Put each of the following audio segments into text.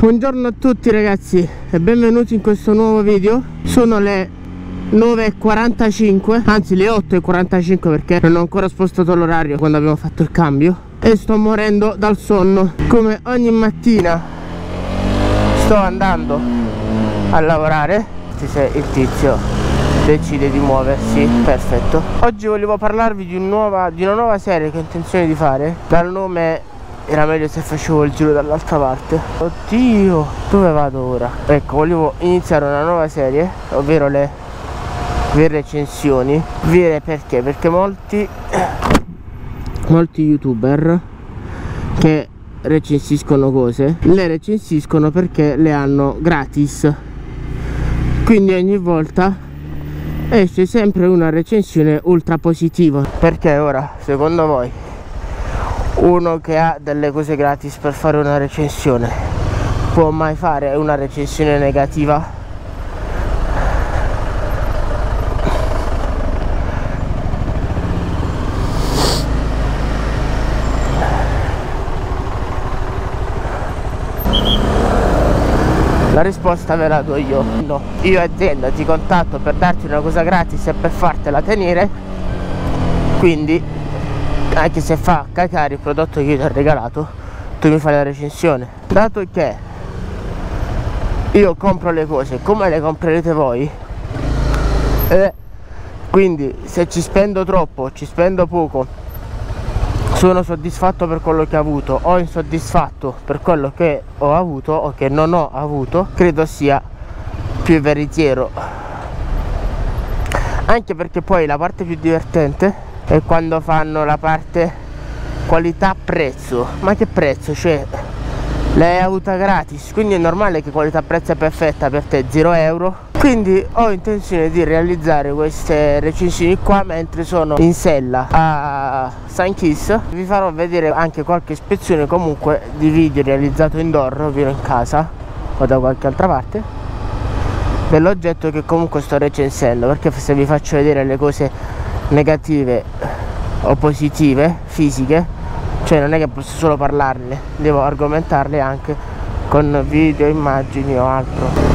Buongiorno a tutti ragazzi e benvenuti in questo nuovo video. Sono le 9:45, anzi le 8:45 perché non ho ancora spostato l'orario quando abbiamo fatto il cambio e sto morendo dal sonno. Come ogni mattina sto andando a lavorare, se il tizio decide di muoversi. Perfetto. Oggi volevo parlarvi di una nuova serie che ho intenzione di fare. Dal nome era meglio se facevo il giro dall'altra parte. Oddio, dove vado ora? Ecco, volevo iniziare una nuova serie, ovvero le recensioni vere. Perché? Perché molti youtuber che recensiscono cose le recensiscono perché le hanno gratis, quindi ogni volta esce sempre una recensione ultra positiva. Perché ora, secondo voi, uno che ha delle cose gratis per fare una recensione può mai fare una recensione negativa? La risposta ve la do io. No. Io azienda ti contatto per darti una cosa gratis e per fartela tenere, quindi anche se fa cacare il prodotto che io ti ho regalato, tu mi fai la recensione. Dato che io compro le cose come le comprerete voi, quindi se ci spendo troppo, ci spendo poco, sono soddisfatto per quello che ho avuto o insoddisfatto per quello che ho avuto o che non ho avuto, credo sia più veritiero. Anche perché poi la parte più divertente è quando fanno la parte qualità-prezzo. Ma che prezzo? Cioè, l'hai avuta gratis, quindi è normale che qualità-prezzo è perfetta per te, 0 euro. Quindi ho intenzione di realizzare queste recensioni qua mentre sono in sella a St. Kitts. Vi farò vedere anche qualche ispezione comunque di video realizzato indoor, ovvero in casa o da qualche altra parte, dell'oggetto che comunque sto recensendo. Perché se vi faccio vedere le cose negative o positive, fisiche, cioè non è che posso solo parlarne, devo argomentarle anche con video, immagini o altro.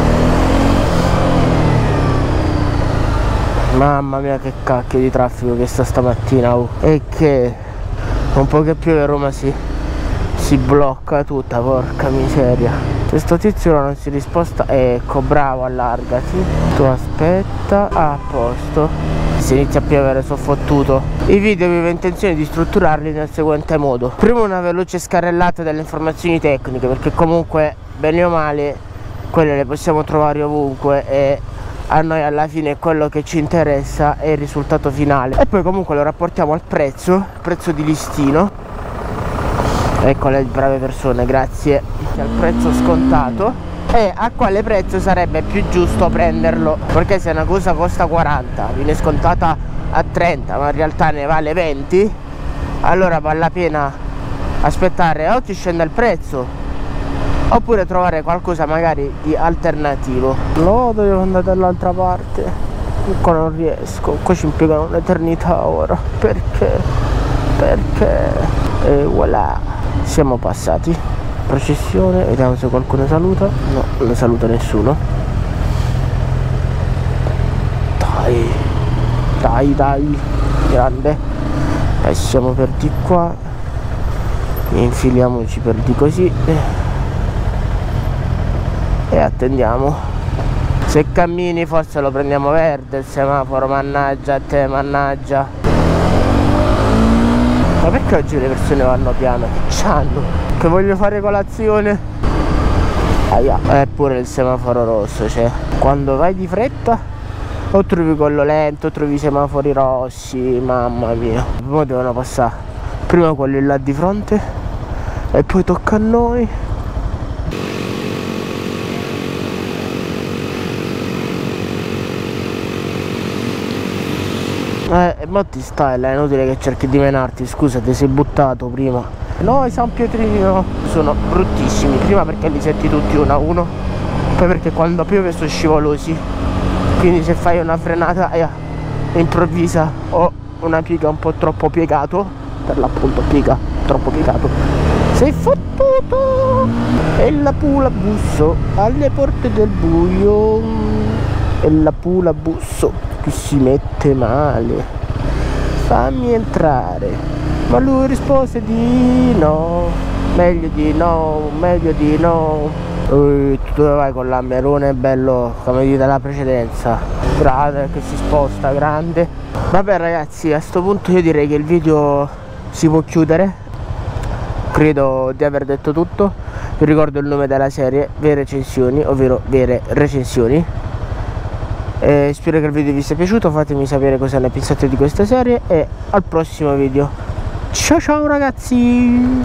Mamma mia che cacchio di traffico che sta stamattina, e che un po' che piove Roma si blocca tutta, porca miseria. Questo tizio non si risposta, ecco, bravo, allargati, tu aspetta, a posto. Se inizia a piovere sono fottuto. I video avevo intenzione di strutturarli nel seguente modo: prima una veloce scarrellata delle informazioni tecniche, perché comunque bene o male quelle le possiamo trovare ovunque e a noi alla fine quello che ci interessa è il risultato finale. E poi comunque lo rapportiamo al prezzo di listino. Ecco le brave persone, grazie. Al prezzo scontato e a quale prezzo sarebbe più giusto prenderlo, perché se una cosa costa 40, viene scontata a 30 ma in realtà ne vale 20, allora vale la pena aspettare o ti scende il prezzo oppure trovare qualcosa magari di alternativo. No, devo andare dall'altra parte, qua non riesco, qua ci impiegano un'eternità ora. Perché? E voilà, siamo passati. Processione, vediamo se qualcuno saluta. No, non saluta nessuno. Dai, grande. E siamo per di qua, infiliamoci per di così e attendiamo. Se cammini forse lo prendiamo verde il semaforo, mannaggia a te, mannaggia. Ma perché oggi le persone vanno piano? Che c'hanno? Che voglio fare colazione? Eppure il semaforo rosso, cioè quando vai di fretta o trovi quello lento o trovi i semafori rossi, mamma mia. Poi devono passare prima quelli là di fronte e poi tocca a noi. Ma ti stai là, è inutile che cerchi di menarti, scusa, ti sei buttato prima. No, i San Pietrino sono bruttissimi, prima perché li senti tutti uno a uno, poi perché quando piove sono scivolosi, quindi se fai una frenata improvvisa o una piega un po' troppo piegato, per l'appunto piega troppo piegato, Sei fottuto! E la pula busso alle porte del buio. E la pula busso che si mette male. Fammi entrare. Ma lui rispose di no. Meglio di no, meglio di no. Tu dove vai con l'ammerone bello, come dite la precedenza? Grande, che si sposta, grande. Vabbè ragazzi, a sto punto io direi che il video si può chiudere. Credo di aver detto tutto. Vi ricordo il nome della serie, Vere Recensioni, ovvero Vere Recensioni. Spero che il video vi sia piaciuto, fatemi sapere cosa ne pensate di questa serie e al prossimo video. Ciao ciao ragazzi!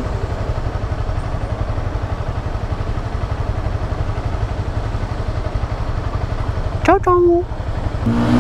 Ciao ciao!